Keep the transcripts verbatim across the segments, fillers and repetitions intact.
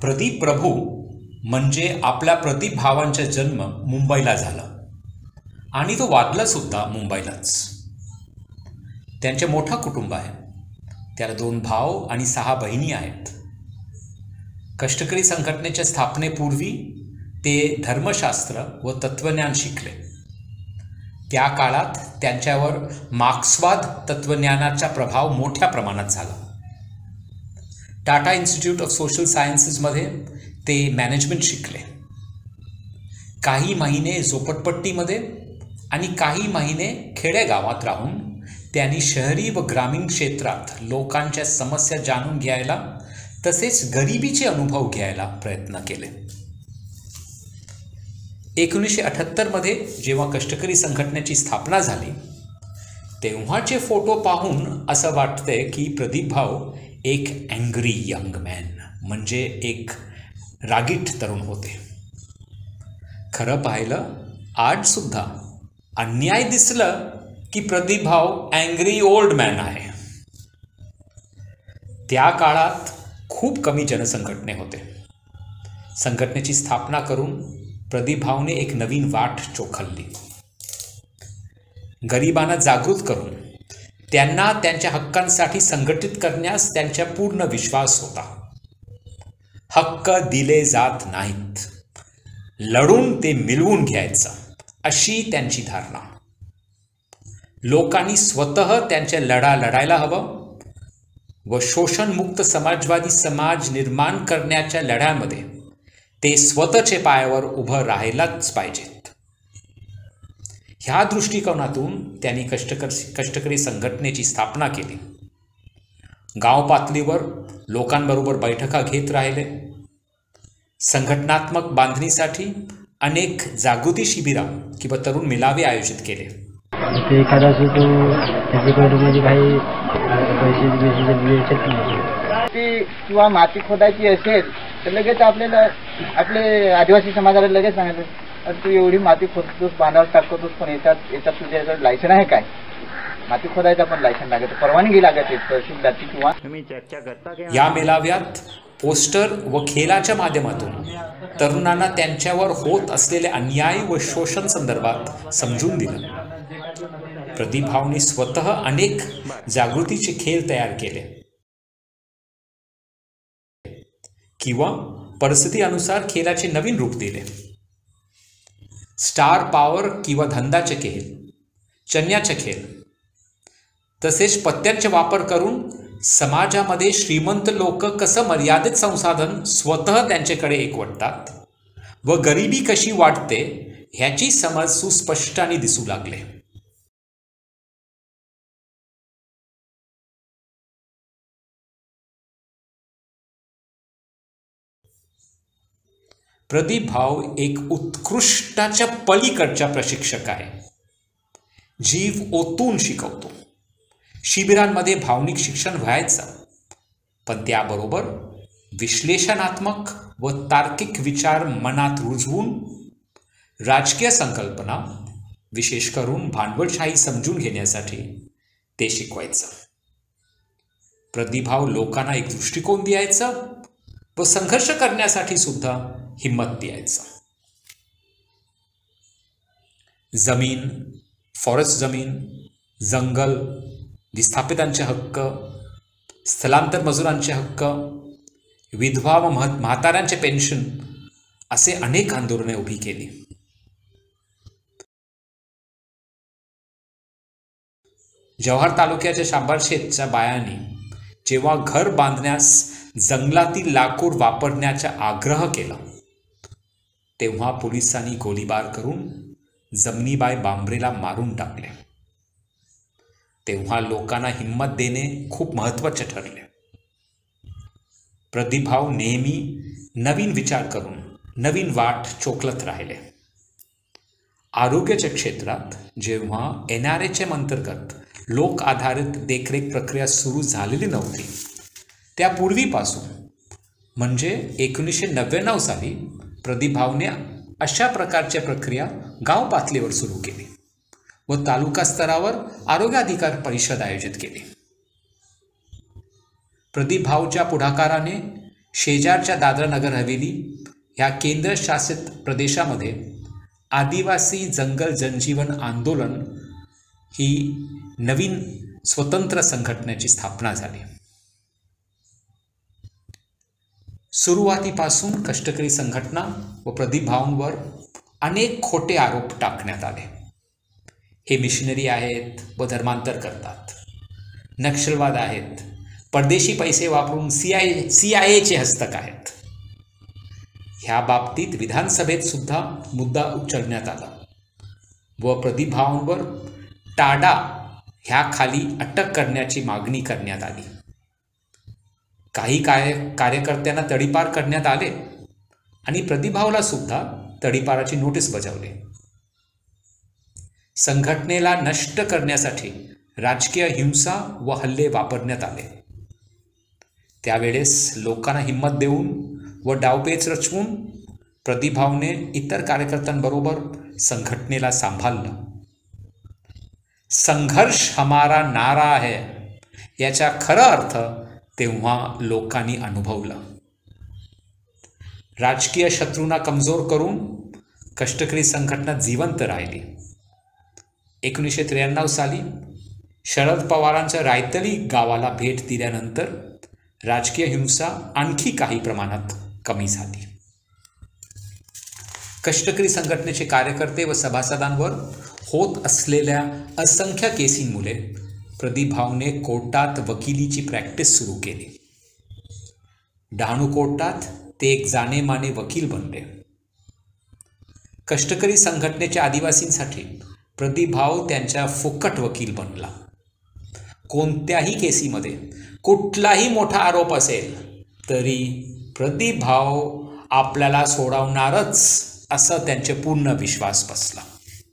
प्रदीप प्रभू म्हणजे आपल्या प्रदीप भावांचा जन्म मुंबईला झाला आणि तो वाढला सुद्धा मुंबईलाच. त्यांचे मोठं कुटुंब आहे. त्याला दोन भाऊ आणि सहा बहिणी आहेत. कष्टकरी संघटनेच्या स्थापनेपूर्वी ते धर्मशास्त्र व तत्त्वज्ञान शिकले. त्या काळात त्यांच्यावर मार्क्सवाद तत्त्वज्ञानाचा प्रभाव मोठ्या प्रमाणात झाला. टाटा इन्स्टिट्यूट ऑफ सोशल सायन्सेसमध्ये ते मॅनेजमेंट शिकले. काही महिने झोपडपट्टीमध्ये आणि काही महिने खेडेगावात राहून त्यांनी शहरी व ग्रामीण क्षेत्रात लोकांच्या समस्या जाणून घ्यायला तसेच गरिबीचे अनुभव घ्यायला प्रयत्न केले. एकोणीसशे अठ्ठ्याहत्तरमध्ये जेव्हा कष्टकरी संघटनेची स्थापना झाली तेव्हाचे फोटो पाहून असं वाटते की प्रदीप भाऊ एक अँग्री यंग मॅन म्हणजे एक रागीट तरुण होते. खरं पाहिलं आजसुद्धा अन्याय दिसलं की प्रदीप भाऊ अँग्री ओल्ड मॅन आहे. त्या काळात खूप कमी जनसंघटने होते. संघटनेची स्थापना करून प्रदीप भाऊने एक नवीन वाट चोखलली. गरिबांना जागृत करून त्यांना त्यांच्या हक्कांसाठी संघटित करण्यास त्यांचा पूर्ण विश्वास होता. हक्क दिले जात नाहीत, लढून ते मिळवून घ्यायचं अशी त्यांची धारणा. लोकांनी स्वतः त्यांच्या लढा लढायला हवं व शोषणमुक्त समाजवादी समाज निर्माण करण्याच्या लढ्यामध्ये ते स्वतःचे पायावर उभं राहायलाच पाहिजेत. ह्या दृष्टिकोनातून त्यांनी कष्टकरी कष्टकरी संघटनेची स्थापना केली. गाव पातळीवर लोकांबरोबर बैठका घेत राहिले. संघटनात्मक बांधणीसाठी अनेक जागृती शिबिरा किंवा तरुण मेळावे आयोजित केले. एखादा त्याच्याकडे काही पैसे किंवा माती खोदायची असेल तर लगेच आपल्याला आपले आदिवासी समाजाला लगेच सांगायचं तू एवढी माती खोदतोस बांधावर टाकतोस पण याच्यात याच्यात तुझ्या याच्यात लायसन आहे काय? माती खोदायचा पण लायसन लागत, परवानगी लागत तहसीलदारची किंवा तुम्ही चर्चा करता. या मेळाव्यात पोस्टर व खेळाच्या माध्यमातून तरुणांना त्यांच्यावर होत असलेले अन्याय व शोषण संदर्भात समजून दिलं. प्रदीप भाऊंनी स्वतः अनेक जागृतीचे खेळ तयार केले किंवा परिस्थिती अनुसार खेळाचे नवीन रूप दिले. स्टार पॉवर किंवा धंदाचे खेळ, चन्याचे खेळ तसेच पत्त्यांचा वापर करून समाजामध्ये श्रीमंत लोक कसं मर्यादित संसाधन स्वतः त्यांच्याकडे एकवटतात व गरिबी कशी वाढते ह्याची समज सुस्पष्टाने दिसू लागले. प्रदीप भाऊ एक उत्कृष्टाच्या पलीकडचा प्रशिक्षक आहे. जीव ओतून शिकवतो. शिबिरांमध्ये भावनिक शिक्षण व्हायचं पण त्याबरोबर विश्लेषणात्मक व तार्किक विचार मनात रुजवून राजकीय संकल्पना विशेष करून भांडवलशाही समजून घेण्यासाठी ते शिकवायचं. प्रदीप भाऊ लोकांना एक दृष्टिकोन द्यायचा व संघर्ष करण्यासाठी सुद्धा हिम्मत द्यायचा. जमीन, फॉरेस्ट जमीन, जंगल, विस्थापितांचे हक्क, स्थलांतर मजुरांचे हक्क, विधवा व म्हाताऱ्यांचे पेन्शन असे अनेक आंदोलने उभी केली. जव्हार तालुक्याच्या शांबारशेतच्या बायांनी जेव्हा घर बांधण्यास जंगलातील लाकूड वापरण्याचा आग्रह केला तेव्हा पोलिसांनी गोळीबार करून जमनीबाई बांबरेला मारून टाकले. तेव्हा लोकांना हिम्मत देणे खूप महत्त्वाचे ठरले. प्रदीप भाऊ नेहमी नवीन विचार करून नवीन वाट चोखलत राहिले. आरोग्याच्या क्षेत्रात जेव्हा एन आर एच्या अंतर्गत लोक आधारित देखरेख प्रक्रिया सुरू झालेली नव्हती त्यापूर्वीपासून म्हणजे एकोणीसशे नव्याण्णव साली प्रदीप भाऊने अशा प्रकारच्या प्रक्रिया गाव पातळीवर सुरू केली व तालुका स्तरावर आरोग्य अधिकार परिषद आयोजित केली. प्रदीप भाऊच्या पुढाकाराने शेजारच्या दादरा नगर हवेली ह्या केंद्रशासित प्रदेशामध्ये आदिवासी जंगल जनजीवन आंदोलन ही नवीन स्वतंत्र संघटनेची स्थापना झाली. सुरुवातीपासून कष्टकरी संघटना व प्रदीप भाऊंवर अनेक खोटे आरोप टाकण्यात आले. हे मिशनरी आहेत व धर्मांतर करतात, नक्षलवाद आहेत, परदेशी पैसे वापरून सी आय सी आय एचे हस्तक आहेत. ह्या बाबतीत विधानसभेत सुद्धा मुद्दा उचलण्यात आला व प्रदीप भाऊंवर टाडा ह्या खाली अटक करण्याची मागणी करण्यात आली. काही कार्य कार्यकर्त्यांना तडीपार करण्यात आले आणि प्रदीप भाऊला सुद्धा तडीपाराची नोटीस बजावली. संघटनेला नष्ट करण्यासाठी राजकीय हिंसा व हल्ले वापरण्यात आले. त्यावेळेस लोकांना हिंमत देऊन व डावपेच रचवून प्रदीप भाऊने इतर कार्यकर्त्यांबरोबर संघटनेला सांभाळलं. संघर्ष हमारा नारा है याचा खरा अर्थ तेव्हा लोकांनी अनुभवला. राजकीय शत्रूंना कमजोर करून कष्टकरी संघटना जिवंत राहिली. एकोणीसशे त्र्याण्णव साली शरद पवारांच्या रायतळी गावाला भेट दिल्यानंतर राजकीय हिंसा आणखी काही प्रमाणात कमी झाली. कष्टकरी संघटनेचे कार्यकर्ते व सभासदांवर होत असलेल्या असंख्य केसींमुळे प्रदीप भाऊने कोर्टात वकिलीची प्रॅक्टिस सुरू केली. डहाणू कोर्टात ते एक जाणेमाने वकील बनले. कष्टकरी संघटनेच्या आदिवासींसाठी प्रदीप भाऊ त्यांच्या फुकट वकील बनला. कोणत्याही केसीमध्ये कुठलाही मोठा आरोप असेल तरी प्रदीप भाऊ आपल्याला सोडवणारच असं त्यांचे पूर्ण विश्वास बसला.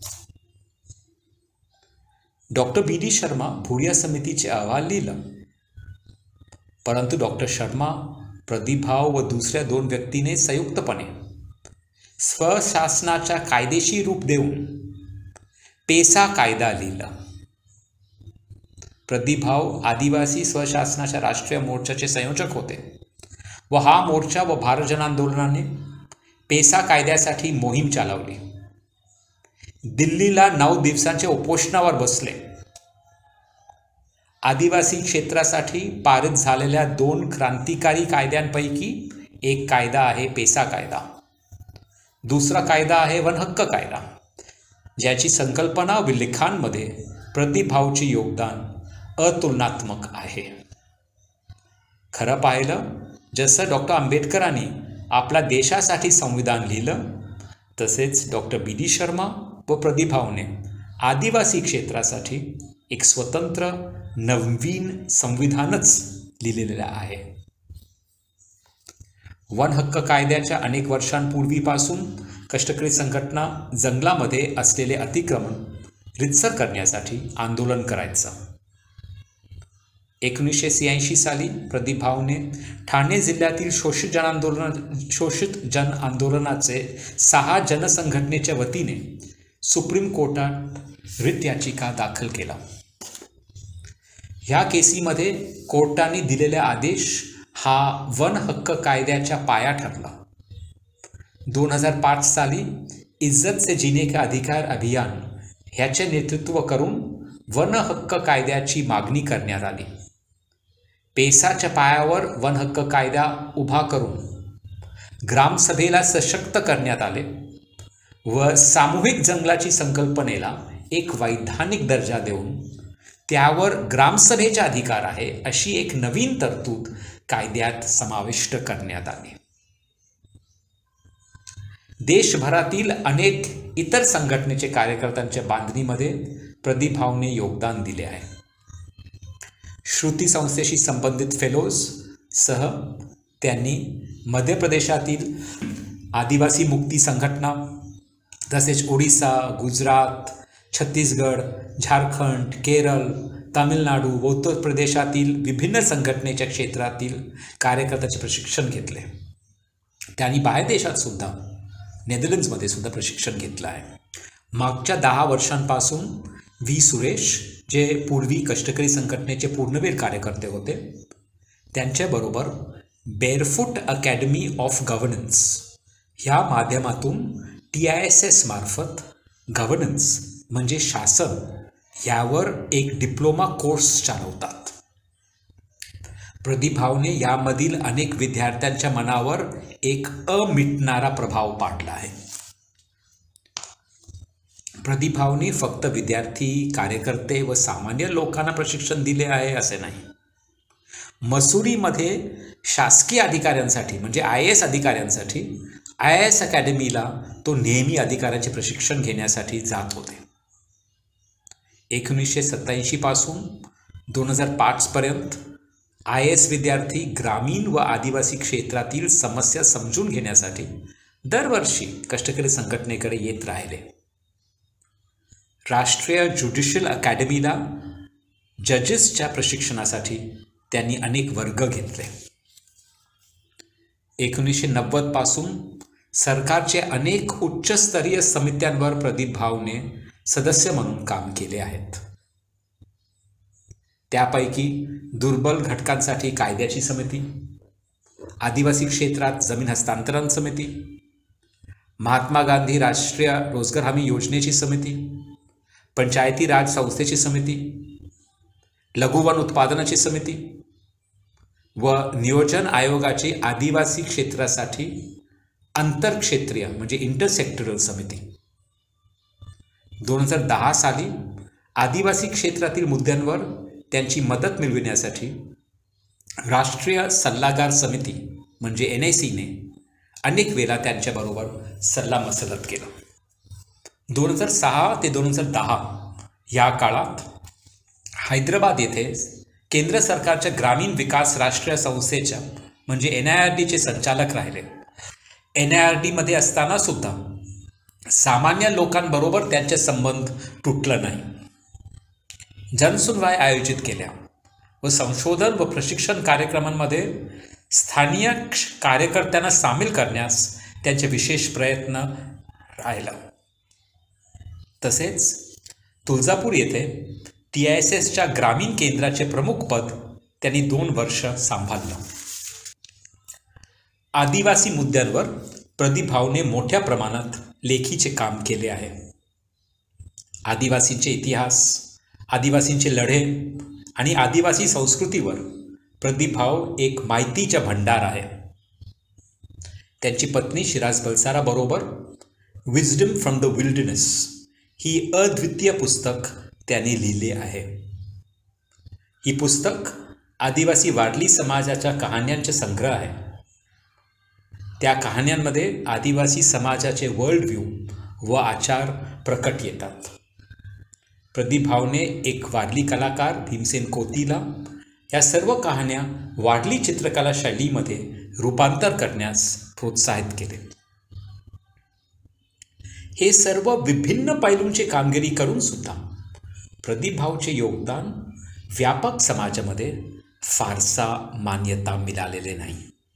Doctor B D Sharma Bhuria समितीचे अहवाल लिहिलं, परंतु डॉक्टर शर्मा, प्रदीप भाऊ व दुसऱ्या दोन व्यक्तीने संयुक्तपणे स्वशासनाच्या कायदेशीर रूप देऊन पेसा कायदा लिहिला. प्रदीप भाऊ आदिवासी स्वशासनाच्या राष्ट्रीय मोर्चाचे संयोजक होते व हा मोर्चा व भारत जन आंदोलनाने पेसा कायद्यासाठी मोहीम चालवली. दिल्लीला नऊ दिवसांच्या उपोषणावर बसले. आदिवासी क्षेत्रासाठी पारित झालेल्या दोन क्रांतिकारी कायद्यांपैकी एक कायदा आहे पेसा कायदा, दुसरा कायदा आहे वन हक्क कायदा, ज्याची संकल्पना व लिखाणामध्ये प्रदीप भाऊचे योगदान अतुलनात्मक आहे. खरं पाहिलं, जसं डॉक्टर आंबेडकरांनी आपल्या देशासाठी संविधान लिहिलं, तसेच डॉक्टर बी डी शर्मा व प्रदीप भाऊने आदिवासी क्षेत्रासाठी एक स्वतंत्र नवीन संविधानच लिहिलेलं आहे. वन हक्क कायद्याच्या अनेक वर्षांपूर्वीपासून कष्टकरी संघटना जंगलामध्ये असलेले अतिक्रमण रितसर करण्यासाठी आंदोलन करायचं. एकोणीसशे शहाऐंशी साली प्रदीप भाऊने ठाणे जिल्ह्यातील शोषित जन आंदोलन शोषित जन आंदोलनाचे सहा जनसंघटनेच्या वतीने सुप्रीम कोर्टात रिट याचिका दाखल केला. ह्या केसीमध्ये कोर्टाने दिलेला आदेश हा वन हक्क कायद्याच्या पाया ठरला. दोन हजार पाच साली इज्जत से जीने का अधिकार अभियान ह्याचे नेतृत्व करून वन हक्क कायद्याची मागणी करण्यात आली. पेसाच्या पायावर वन हक्क कायदा उभा करून ग्रामसभेला सशक्त करण्यात आले व सामूहिक जंगलाची संकल्पनेला एक वैधानिक दर्जा देऊन त्यावर ग्रामसभेचा अधिकार आहे अशी एक नवीन तरतूद कायद्यात समाविष्ट करण्यात आली. देशभरातील अनेक इतर संघटनेचे कार्यकर्त्यांच्या बांधणीमध्ये प्रदीप भाऊने योगदान दिले आहे. श्रुती संस्थेशी संबंधित फेलोज सह त्यांनी मध्य प्रदेशातील आदिवासी मुक्ती संघटना तसेच ओडिसा, गुजरात, छत्तीसगड, झारखंड, केरळ, तामिळनाडू व उत्तर प्रदेशातील विभिन्न संघटनेच्या क्षेत्रातील कार्यकर्त्याचे प्रशिक्षण घेतले. त्यांनी बाहेर देशात सुद्धा नेदरलँड्समध्ये सुद्धा प्रशिक्षण घेतलं आहे. मागच्या दहा वर्षांपासून व्ही सुरेश, जे पूर्वी कष्टकरी संघटनेचे पूर्णवेळ कार्यकर्ते होते, त्यांच्याबरोबर बेअरफूट अकॅडमी ऑफ गव्हर्नन्स ह्या माध्यमातून टी आय एस एस मार्फत गव्हर्नन्स म्हणजे शासन यावर एक डिप्लोमा कोर्स चालवतात. प्रदीप भाऊने यामधील अनेक विद्यार्थ्यांच्या मनावर एक अमिटणारा प्रभाव पाडला आहे. प्रदीप भाऊने फक्त विद्यार्थी, कार्यकर्ते व सामान्य लोकांना प्रशिक्षण दिले आहे असे नाही. मसुरीमध्ये शासकीय अधिकाऱ्यांसाठी म्हणजे आय ए एस अधिकाऱ्यांसाठी आय ए एस अकॅडमीला तो नेहमी अधिकाऱ्यांचे प्रशिक्षण घेण्यासाठी जात होते. एकोणीसशे सत्त्याऐंशी पासून दोन हजार पाचपर्यंत आय ए एस विद्यार्थी ग्रामीण व आदिवासी क्षेत्रातील समस्या समजून घेण्यासाठी दरवर्षी कष्टकरी संघटनेकडे येत राहिले. राष्ट्रीय ज्युडिशियल अकॅडमीला जजेसच्या प्रशिक्षणासाठी त्यांनी अनेक वर्ग घेतले. एकोणीसशे नव्वद पासून सरकारचे अनेक उच्चस्तरीय समित्यांवर प्रदीप भाऊने सदस्य म्हणून काम केले आहेत. त्यापैकी दुर्बल घटकांसाठी कायद्याची समिती, आदिवासी क्षेत्रात जमीन हस्तांतरण समिती, महात्मा गांधी राष्ट्रीय रोजगार हमी योजनेची समिती, पंचायती राज संस्थेची समिती, लघुवन उत्पादनाची समिती व नियोजन आयोगाची आदिवासी क्षेत्रासाठी आंतरक्षेत्रीय म्हणजे इंटरसेक्टरल समिती. दोन हजार दहा साली आदिवासी क्षेत्रातील मुद्द्यांवर त्यांची मदत मिळविण्यासाठी राष्ट्रीय सल्लागार समिती म्हणजे एन आय सीने अनेक वेळा त्यांच्याबरोबर सल्लामसलत केलं. दोन हजार सहा ते दोन हजार दहा या काळात हैदराबाद येथे केंद्र सरकारच्या ग्रामीण विकास राष्ट्रीय संस्थेच्या म्हणजे एन आय आर डीचे संचालक राहिले. एन आय आर डीमध्ये असताना सुद्धा सामान्य लोकांबरोबर त्यांचे संबंध तुटलं नाही. जनसुनवाई आयोजित केल्या व संशोधन व प्रशिक्षण कार्यक्रमांमध्ये स्थानिय कार्यकर्त्यांना सामील करण्यास त्यांचे विशेष प्रयत्न राहिला. तसेच तुळजापूर येथे टी आय एस एसच्या ग्रामीण केंद्राचे प्रमुखपद त्यांनी दोन वर्ष सांभाळलं. आदिवासी मुद्द्यांवर प्रदीप भाऊने मोठ्या प्रमाणात लेखीचे काम केले आहे. आदिवासींचे इतिहास, आदिवासींचे लढे आणि आदिवासी संस्कृतीवर प्रदीप भाऊ एक माहितीचा भंडार आहे. त्यांची पत्नी शिराज बलसाराबरोबर विजडम फ्रॉम द विल्डरनेस ही अद्वितीय पुस्तक त्यांनी लिहिले आहे. ही पुस्तक आदिवासी वारली समाजाच्या कहाण्यांचे संग्रह आहे. त्या कहाण्यांमध्ये आदिवासी समाजाचे वर्ल्ड व्ह्यू व आचार प्रकट येतात. प्रदीप भाऊने एक वारली कलाकार भीमसेन कोतीला या सर्व कहाण्या वारली चित्रकला शैलीमध्ये रूपांतर करण्यास प्रोत्साहित केले. हे सर्व विभिन्न पैलूंची कामगिरी करून सुद्धा प्रदीप भाऊचे योगदान व्यापक समाजामध्ये फारसा मान्यता मिळालेले नाही.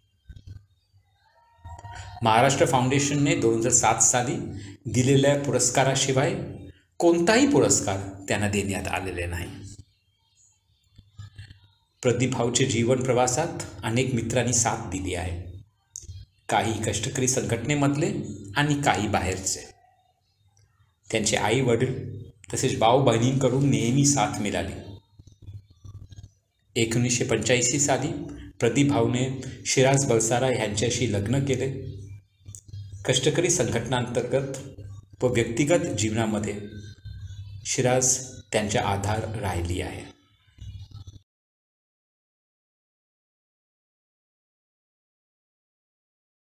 महाराष्ट्र फाउंडेशनने दोन हजार सात साली दिलेल्या पुरस्काराशिवाय कोणताही पुरस्कार त्यांना देण्यात आलेले नाही. प्रदीप भाऊचे जीवन प्रवासात अनेक मित्रांनी साथ दिली आहे. काही कष्टकरी संघटनेमधले आणि काही बाहेरचे. त्यांचे आई वडील तसेच भाऊ बहिणींकडून नेहमी साथ मिळाली. एकोणीसशे पंच्याऐंशी साली प्रदीप भाऊने शिराज बलसारा यांच्याशी लग्न केले. कष्टकरी संघटनांतर्गत व व्यक्तिगत जीवनामध्ये शिराज त्यांचा आधार राहिली आहे.